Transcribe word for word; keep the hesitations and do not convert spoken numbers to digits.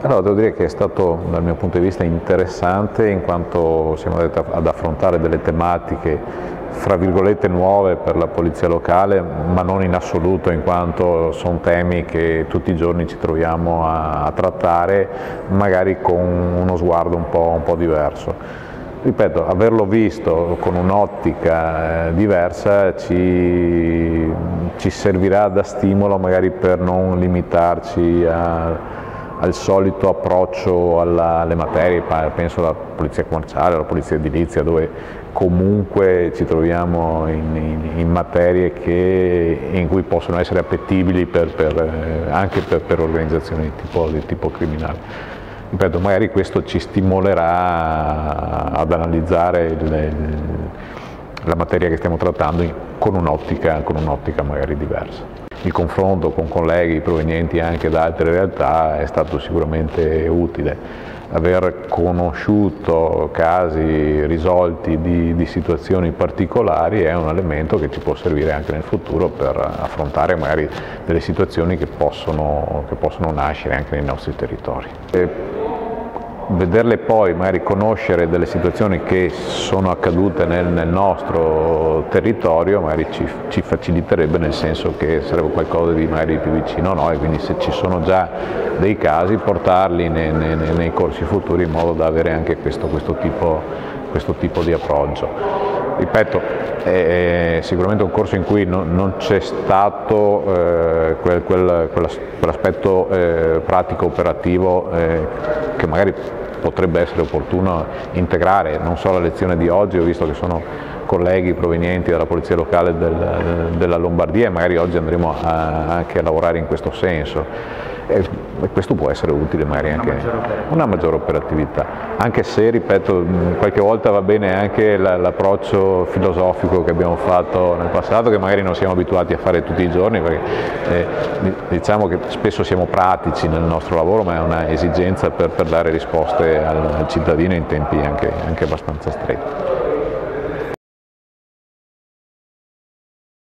Allora, devo dire che è stato dal mio punto di vista interessante, in quanto siamo andati ad affrontare delle tematiche fra virgolette nuove per la polizia locale, ma non in assoluto, in quanto sono temi che tutti i giorni ci troviamo a, a trattare, magari con uno sguardo un po', un po' diverso. Ripeto, averlo visto con un'ottica eh, diversa ci, ci servirà da stimolo magari per non limitarci a al solito approccio alla, alle materie, penso alla polizia commerciale, alla polizia edilizia, dove comunque ci troviamo in, in, in materie che, in cui possono essere appetibili per, per, anche per, per organizzazioni di tipo, di tipo criminale. Ripeto, magari questo ci stimolerà ad analizzare il, il, la materia che stiamo trattando con un'ottica con un'ottica magari diversa. Il confronto con colleghi provenienti anche da altre realtà è stato sicuramente utile. Aver conosciuto casi risolti di, di situazioni particolari è un elemento che ci può servire anche nel futuro per affrontare magari delle situazioni che possono, che possono nascere anche nei nostri territori. E vederle poi, magari conoscere delle situazioni che sono accadute nel, nel nostro territorio, magari ci, ci faciliterebbe, nel senso che sarebbe qualcosa di magari più vicino a noi, quindi se ci sono già dei casi portarli nei, nei, nei corsi futuri in modo da avere anche questo, questo, tipo, questo tipo di approccio. Ripeto, è sicuramente un corso in cui non, non c'è stato eh, quel, quel, quell'aspetto eh, pratico operativo eh, che magari potrebbe essere opportuno integrare. Non so la lezione di oggi, ho visto che sono colleghi provenienti dalla polizia locale del, della Lombardia e magari oggi andremo a, anche a lavorare in questo senso. E questo può essere utile magari anche una maggiore, una maggiore operatività, anche se, ripeto, qualche volta va bene anche l'approccio filosofico che abbiamo fatto nel passato, che magari non siamo abituati a fare tutti i giorni, perché eh, diciamo che spesso siamo pratici nel nostro lavoro, ma è una esigenza per, per dare risposte al, al cittadino in tempi anche, anche abbastanza stretti.